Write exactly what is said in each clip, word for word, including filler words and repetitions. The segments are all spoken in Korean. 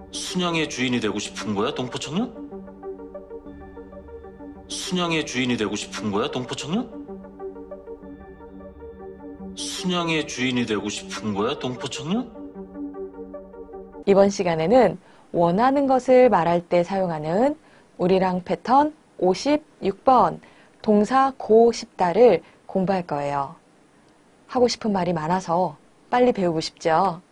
순양의 주인이 되고 싶은 거야, 동포청년? 순양의 주인이 되고 싶은 거야, 동포청년? 순양의 주인이 되고 싶은 거야, 동포청년? 이번 시간에는 원하는 것을 말할 때 사용하는 우리랑 패턴 오십육 번 동사 고 싶다를 공부할 거예요. 하고 싶은 말이 많아서 빨리 배우고 싶죠?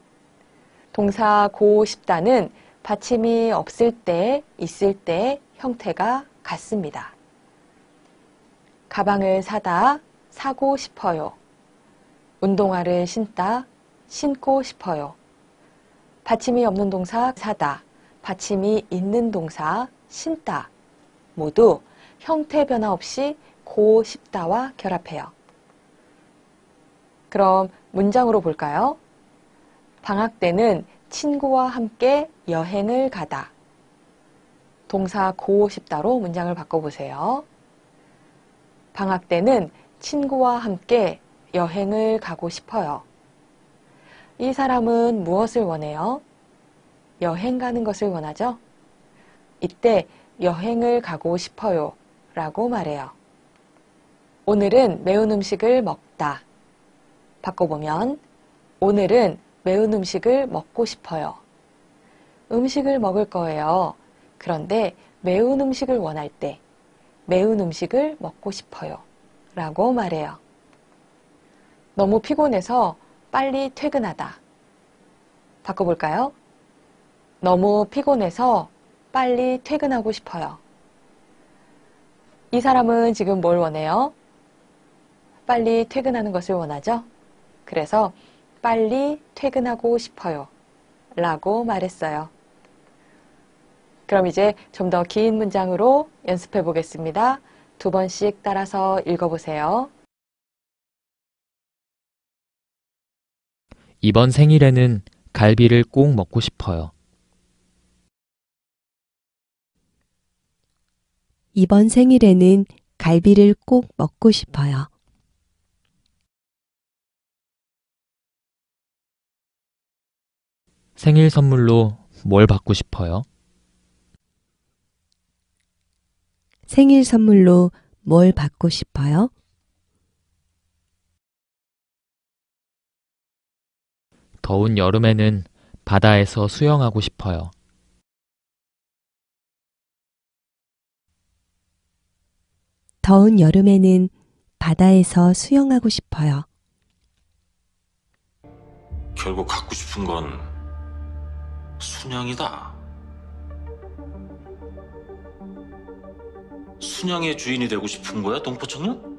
동사 고 싶다는 받침이 없을 때, 있을 때 형태가 같습니다. 가방을 사다, 사고 싶어요. 운동화를 신다, 신고 싶어요. 받침이 없는 동사 사다, 받침이 있는 동사 신다 모두 형태 변화 없이 고 싶다와 결합해요. 그럼 문장으로 볼까요? 방학 때는 친구와 함께 여행을 가다. 동사 고 싶다로 문장을 바꿔보세요. 방학 때는 친구와 함께 여행을 가고 싶어요. 이 사람은 무엇을 원해요? 여행 가는 것을 원하죠? 이때 여행을 가고 싶어요 라고 말해요. 오늘은 매운 음식을 먹다. 바꿔보면 오늘은 매운 음식을 먹고 싶어요. 음식을 먹을 거예요. 그런데 매운 음식을 원할 때 매운 음식을 먹고 싶어요 라고 말해요. 너무 피곤해서 빨리 퇴근하다. 바꿔볼까요? 너무 피곤해서 빨리 퇴근하고 싶어요. 이 사람은 지금 뭘 원해요? 빨리 퇴근하는 것을 원하죠? 그래서 빨리 퇴근하고 싶어요 라고 말했어요. 그럼 이제 좀 더 긴 문장으로 연습해 보겠습니다. 두 번씩 따라서 읽어보세요. 이번 생일에는 갈비를 꼭 먹고 싶어요. 이번 생일에는 갈비를 꼭 먹고 싶어요. 생일 선물로 뭘 받고 싶어요? 생일 선물로 뭘 받고 싶어요? 더운 여름에는 바다에서 수영하고 싶어요. 더운 여름에는 바다에서 수영하고 싶어요. 결국 갖고 싶은 건 순양이다. 순양의 주인이 되고 싶은 거야, 동포청년?